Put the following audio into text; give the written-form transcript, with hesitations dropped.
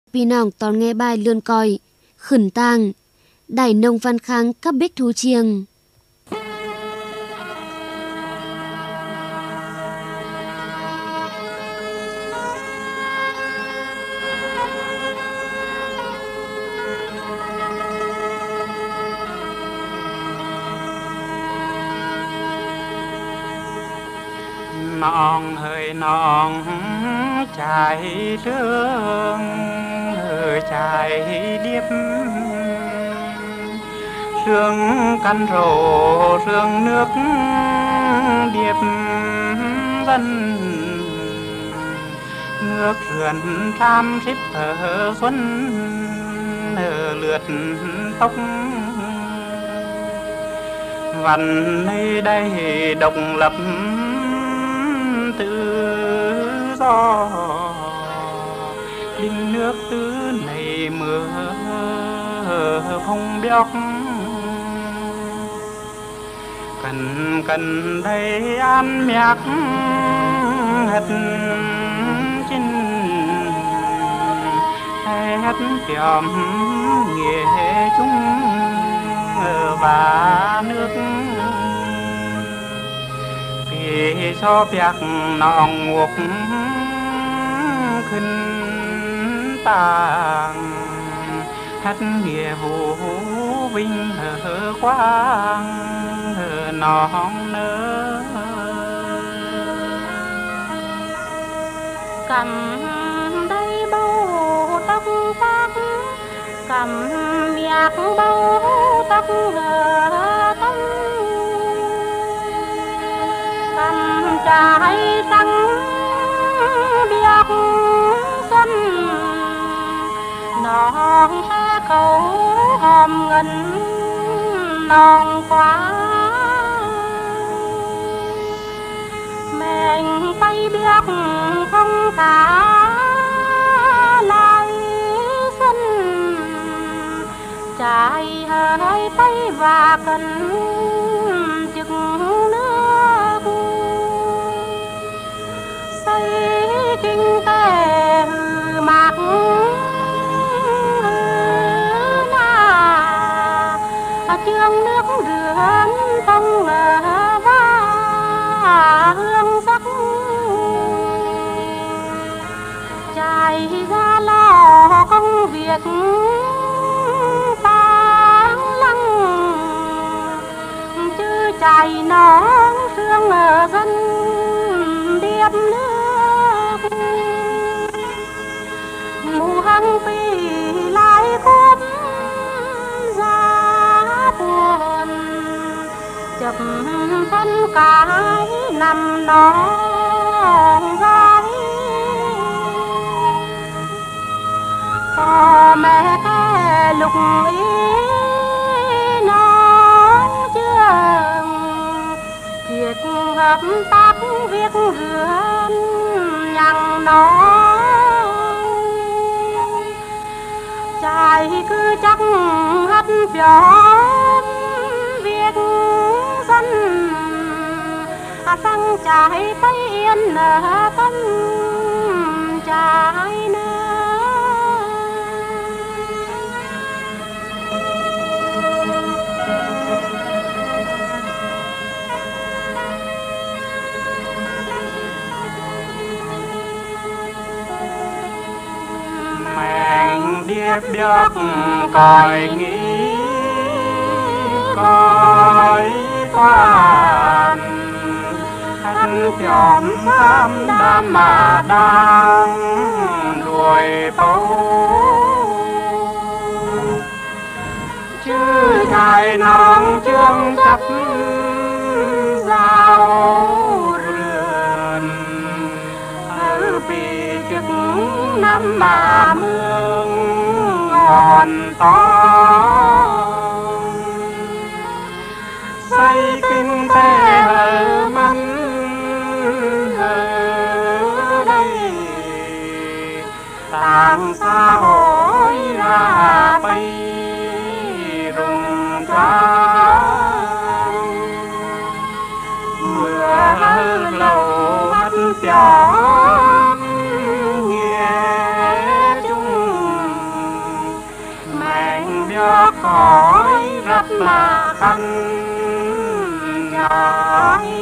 Vì nòng tòn nghe bài lươn coi, khẩn tang, đài nông văn kháng các bích thu chiêng. Non hơi non trái sương trái điệp sương căn rổ sương nước điệp dân nước rườn tham xít ở xuân ở lượt tóc văn nơi đây độc lập tự do linh nước tứ này mưa phong béo cần cần đây ăn miạc hết chín hết tiệm nghề chúng và nước vì cho việc nòng ngục khinh tàng hát nghĩa vụ vinh hờ quang hờ nòng nơ cầm đây bầu tóc phát cầm miạc bầu tóc hờ tóc cầm trái trắng biếc xuân non xa cầu hòm ngân non quá mình tay biếc không cả lại xuân trái hơi tay và cần chực nước xây kinh tế mạc chương nước rưỡn phong và hương sắc chạy ra lo công việc tang lăng chứ chạy nón sương ở dân điệp nước mù hăng phi lại cúp ra buồn chập phân cái nằm non gái có mẹ cái lục ý non chưa thiệt hợp tác việc vườn nhằng non trai cứ chắc hát phión việc dân sang trái tay yên tâm trái nơi mình điệp biết còi nghĩ còi quan hắn nhóm tham đam mà đang đuổi bấu chứ ngài nòng chương sắp giao rườn ở vì chức năm mà mương ngọn to xây kinh tế hờ mắn hờ đây tàng xã hội ra bay rùng trắng mưa lâu mắt chó nghe chung cho khỏi rất là khăn trái